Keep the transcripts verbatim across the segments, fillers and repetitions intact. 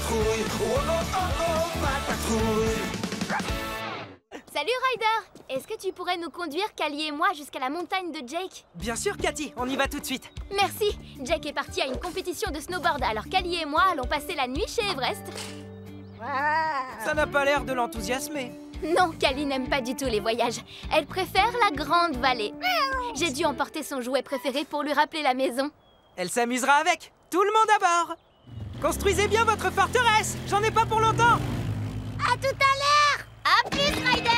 patrouille. Oh, oh, oh, oh, ma patrouille. Salut Ryder! Est-ce que tu pourrais nous conduire, Callie et moi, jusqu'à la montagne de Jake? Bien sûr, Cathy, on y va tout de suite. Merci! Jake est parti à une compétition de snowboard, alors Callie et moi allons passer la nuit chez Everest. Ça n'a pas l'air de l'enthousiasmer. Non, Callie n'aime pas du tout les voyages. Elle préfère la grande vallée. J'ai dû emporter son jouet préféré pour lui rappeler la maison. Elle s'amusera avec. Tout le monde à bord. Construisez bien votre forteresse. J'en ai pas pour longtemps. À tout à l'heure! À plus, Ryder!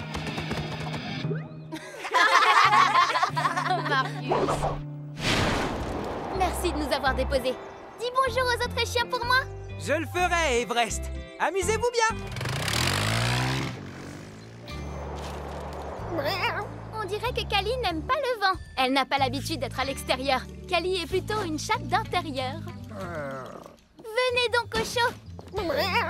Marcus! Merci de nous avoir déposés. Dis bonjour aux autres chiens pour moi. Je le ferai, Everest. Amusez-vous bien. On dirait que Callie n'aime pas le vent. Elle n'a pas l'habitude d'être à l'extérieur. Callie est plutôt une chatte d'intérieur. Venez donc au chaud.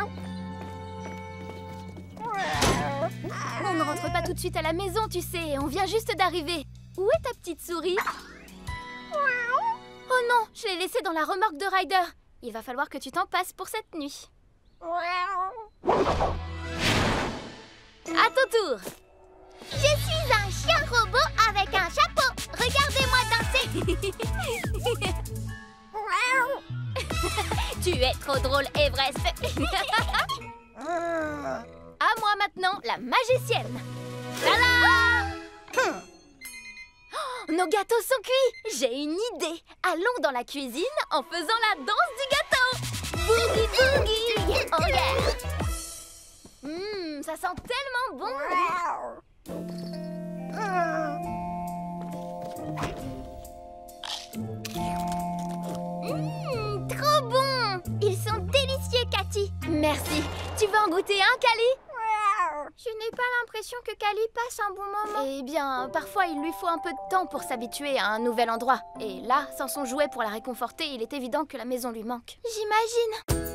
On ne rentre pas tout de suite à la maison, tu sais. On vient juste d'arriver. Où est ta petite souris? Oh non, je l'ai laissée dans la remorque de Ryder. Il va falloir que tu t'en passes pour cette nuit. À ton tour. Je suis un chien robot avec un chapeau. Regardez-moi danser. Tu es trop drôle, Everest. À moi maintenant, la magicienne. Tada! Oh, nos gâteaux sont cuits. J'ai une idée. Allons dans la cuisine en faisant la danse du gâteau. Boogie boogie. Oh yeah. Hum, ça sent tellement bon. Mmh, trop bon! Ils sont délicieux, Cathy. Merci. Tu veux en goûter un, Callie? Je n'ai pas l'impression que Callie passe un bon moment. Eh bien, parfois il lui faut un peu de temps pour s'habituer à un nouvel endroit. Et là, sans son jouet pour la réconforter, il est évident que la maison lui manque. J'imagine.